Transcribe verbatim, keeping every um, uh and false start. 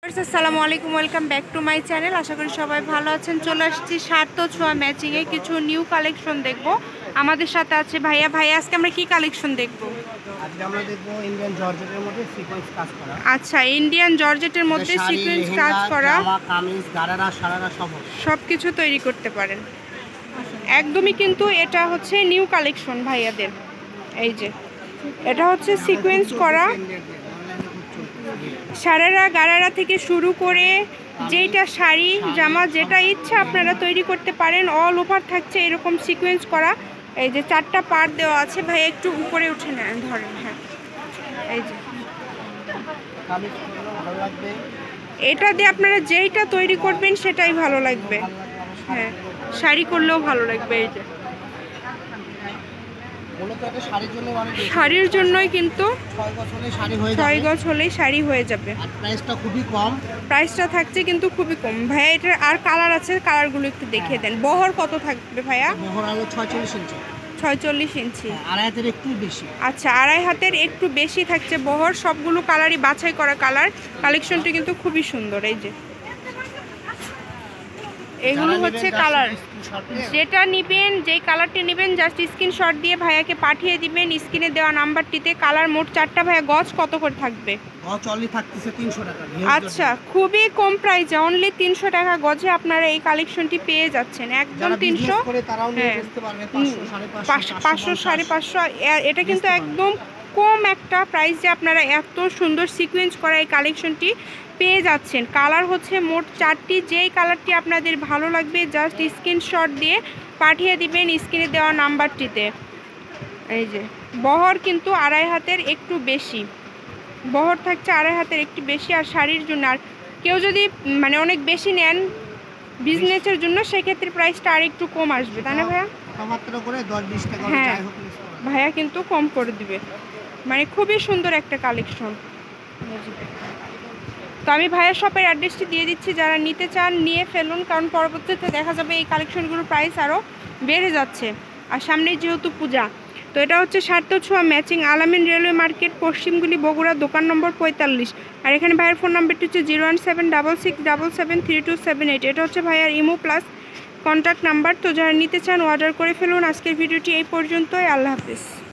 আসসালামু আলাইকুম, welcome back to my channel. আশা করি সবাই ভালো আছেন। চলে আসছি সার্থ ছোঁয়া ম্যাচিংয়ে কিছু নিউ কালেকশন দেখব। আমাদের সাথে আছে ভাইয়া। ভাইয়া আজকে আমরা কি কালেকশন দেখব? আজকে আমরা দেখব ইন্ডিয়ান জর্জেটের মধ্যে সিকোয়েন্স কাজ করা। আচ্ছা, ইন্ডিয়ান জর্জেটের মধ্যে সিকোয়েন্স কাজ করা, জামা, কামিজ, গারারা, সারারা সব সব কিছু তৈরি করতে পারেন একদমই। কিন্তু এটা হচ্ছে নিউ কালেকশন ভাইয়াদের। এই যে এটা হচ্ছে সিকোয়েন্স করা, সারারা গারারা থেকে শুরু করে যেটা শাড়ি জামা যেটা ইচ্ছা আপনারা তৈরি করতে পারেন। অল ওভার থাকছে এরকম সিকোয়েন্স করা। এই যে চারটা পার্ট দেওয়া আছে। ভাই একটু উপরে উঠে নেন, ধরেন। হ্যাঁ, এই যে এটা দিয়ে আপনারা যেইটা তৈরি করবেন সেটাই ভালো লাগবে। হ্যাঁ, শাড়ি করলেও ভালো লাগবে। এই যে শাড়ির জন্যই কিন্তু ছয় গজ হলেই শাড়ি হয়ে যাবে। প্রাইসটা খুবই কম, প্রাইসটা থাকছে কিন্তু খুবই কম। ভাইয়া এটার আর কালার আছে, কালারগুলো একটু দেখিয়ে দেন। বহর কত থাকবে ভাইয়া? বহর হলো ছয়চল্লিশ ইঞ্চি। ছয়চল্লিশ ইঞ্চি, আড়াই হাতের একটু বেশি। আচ্ছা, আড়াই হাতের একটু বেশি থাকছে বহর। সবগুলো কালারই বাছাই করা কালার। কালেকশনটি কিন্তু খুবই সুন্দর। এই যে এগুলো হচ্ছে কালার। যেটা নেবেন, যেই কালারটি নেবেন জাস্ট স্ক্রিনশট দিয়ে ভাইয়াকে পাঠিয়ে দিবেন স্ক্রিনে দেওয়া নাম্বারটিতে। কালার মোট চারটা। ভাইয়া গজ কত করে থাকবে? গজ অনলি থাকতেছে তিনশো টাকা। আচ্ছা, খুবই কম প্রাইসে অনলি তিনশো টাকা গজে আপনারা এই কালেকশনটি পেয়ে যাচ্ছেন। একদম তিনশো, পাঁচশো, সাড়ে পাঁচশো। এটা কিন্তু একদম কম একটা প্রাইসে আপনারা এত সুন্দর সিকোয়েন্স করা এই কালেকশনটি পেয়ে যাচ্ছেন। কালার হচ্ছে মোট চারটি। যেই কালারটি আপনাদের ভালো লাগবে জাস্ট স্ক্রিনশট দিয়ে পাঠিয়ে দিবেন স্ক্রিনে দেওয়া নাম্বারটিতে। এই যে বহর কিন্তু আড়াই হাতের একটু বেশি, বহর থাকছে আড়াই হাতের একটু বেশি। আর শাড়ির জন্য আর কেউ যদি মানে অনেক বেশি নেন বিজনেসের জন্য, সেক্ষেত্রে প্রাইসটা আর একটু কম আসবে, তাই না ভাইয়া? হ্যাঁ, ভাইয়া কিন্তু কম করে দিবে। মানে খুবই সুন্দর একটা কালেকশন। তো আমি ভাইয়ার শপের অ্যাড্রেসটি দিয়ে দিচ্ছি, যারা নিতে চান নিয়ে ফেলুন, কারণ পরবর্তীতে দেখা যাবে এই কালেকশনগুলোর প্রাইস আরও বেড়ে যাচ্ছে। আর সামনেই যেহেতু পূজা, তো এটা হচ্ছে সার্থ ছোঁয়া ম্যাচিং, আলামিন রেলওয়ে মার্কেট, পশ্চিমগুলি, বগুড়া, দোকান নম্বর পঁয়তাল্লিশ। আর এখানে ভাইয়ের ফোন নাম্বারটি হচ্ছে zero one seven double six double seven three two seven eight. এটা হচ্ছে ভাইয়ার ইমো প্লাস কন্ট্যাক্ট নাম্বার। তো যারা নিতে চান অর্ডার করে ফেলুন। আজকের ভিডিওটি এই পর্যন্তই। আল্লাহ হাফিজ।